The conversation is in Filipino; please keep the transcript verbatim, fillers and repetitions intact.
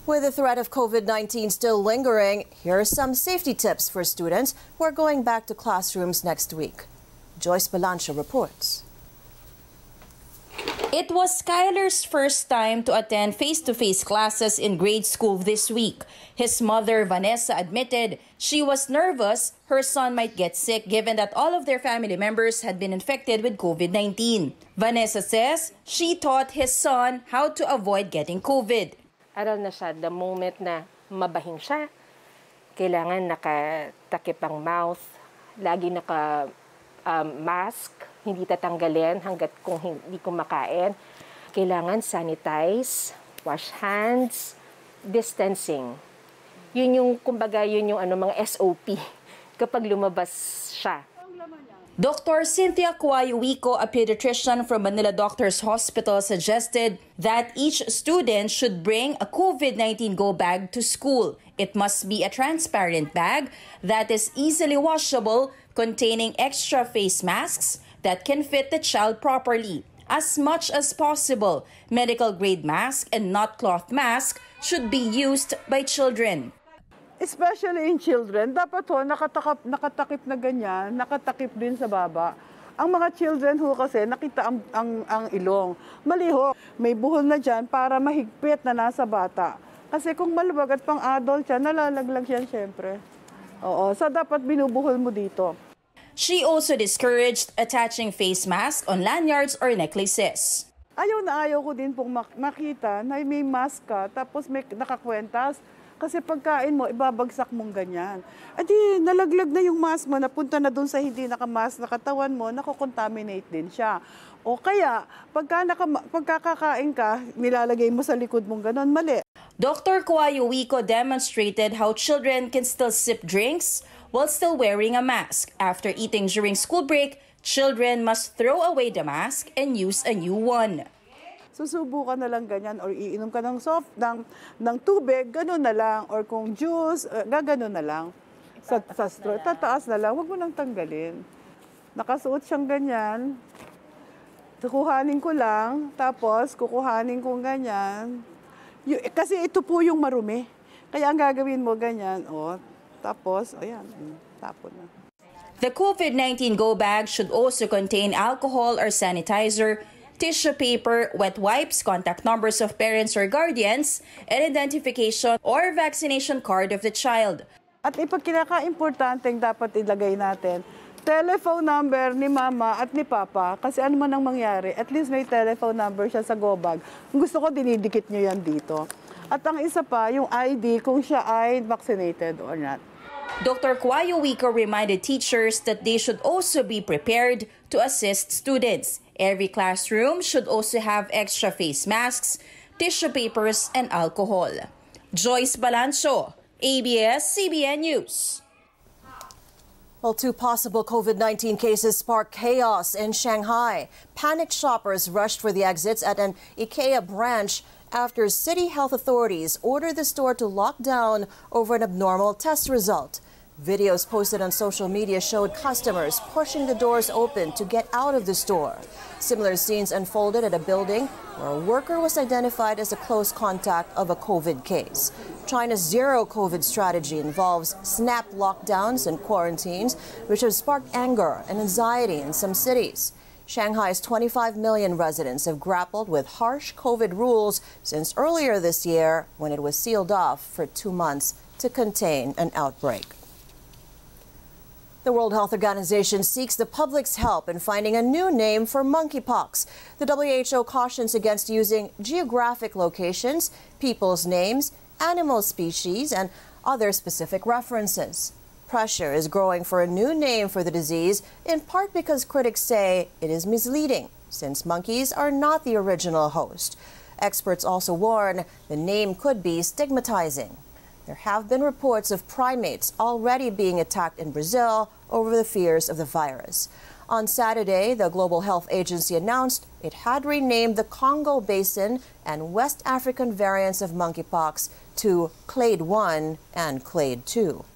With the threat of COVID nineteen still lingering, here are some safety tips for students who are going back to classrooms next week. Joyce Balancho reports. It was Skylar's first time to attend face-to-face classes in grade school this week. His mother, Vanessa, admitted she was nervous her son might get sick given that all of their family members had been infected with COVID nineteen. Vanessa says she taught his son how to avoid getting COVID. Aral na siya the moment na mabahing siya. Kailangan nakatakip ang mouth, lagi naka um, mask, hindi tatanggalin hanggat kung hindi kumakain. Kailangan sanitize, wash hands, distancing. Yun yung, kumbaga, yun yung ano, mga S O P kapag lumabas siya. Doctor Cynthia Cuayuico, a pediatrician from Manila Doctors Hospital, suggested that each student should bring a COVID nineteen go bag to school. It must be a transparent bag that is easily washable, containing extra face masks that can fit the child properly. As much as possible, medical-grade mask and not cloth mask should be used by children. Especially in children, dapat ho, nakatakip, nakatakip na ganyan, nakatakip din sa baba. Ang mga children ho kasi, nakita ang, ang, ang ilong. Mali ho, may buhol na dyan para mahigpit na nasa bata. Kasi kung maluwag at pang adult siya, nalalaglag yan syempre. Oo, so dapat binubuhol mo dito. She also discouraged attaching face masks on lanyards or necklaces. Ayaw na ayaw ko din pong makita na may mask ka, tapos may nakakwentas. Kasi pagkain mo, ibabagsak mong ganyan. At di, nalaglag na yung mask mo, napunta na dun sa hindi nakamask na katawan mo, nakocontaminate din siya. O kaya, pagka naka, pagkakakain ka, nilalagay mo sa likod mong ganon, mali. Doctor Cuayuico demonstrated how children can still sip drinks while still wearing a mask. After eating during school break, children must throw away the mask and use a new one. Susubukan na lang ganyan or iinom ka ng soft, ng, ng tubig, gano'n na lang. Or kung juice, uh, gano'n na lang. Sa, sa straw, tataas na lang, huwag mo nang tanggalin. Nakasuot siyang ganyan. Kukuhanin ko lang, tapos kukuhanin ko ganyan. Y kasi ito po yung marumi. Kaya ang gagawin mo ganyan, oh, tapos, ayan, tapon na. The COVID nineteen go bag should also contain alcohol or sanitizer, tissue paper, wet wipes, contact numbers of parents or guardians, and identification or vaccination card of the child. At ipagkinaka-importanteng dapat ilagay natin, telephone number ni mama at ni papa, kasi ano man ang mangyari, at least may telephone number siya sa go bag. Kung gusto ko, dinidikit nyo yan dito. At ang isa pa, yung I D, kung siya ay vaccinated or not. Doctor Cuayuico reminded teachers that they should also be prepared to assist students. Every classroom should also have extra face masks, tissue papers, and alcohol. Joyce Balancho, A B S C B N News. Well, two possible COVID nineteen cases sparked chaos in Shanghai. Panicked shoppers rushed for the exits at an IKEA branch after city health authorities ordered the store to lock down over an abnormal test result. Videos posted on social media showed customers pushing the doors open to get out of the store. Similar scenes unfolded at a building where a worker was identified as a close contact of a COVID case. China's zero COVID strategy involves snap lockdowns and quarantines, which have sparked anger and anxiety in some cities. Shanghai's twenty-five million residents have grappled with harsh COVID rules since earlier this year when it was sealed off for two months to contain an outbreak. The World Health Organization seeks the public's help in finding a new name for monkeypox. The W H O cautions against using geographic locations, people's names, animal species, and other specific references. Pressure is growing for a new name for the disease, in part because critics say it is misleading, since monkeys are not the original host. Experts also warn the name could be stigmatizing. There have been reports of primates already being attacked in Brazil over the fears of the virus. On Saturday, the Global Health Agency announced it had renamed the Congo Basin and West African variants of monkeypox to Clade one and Clade two.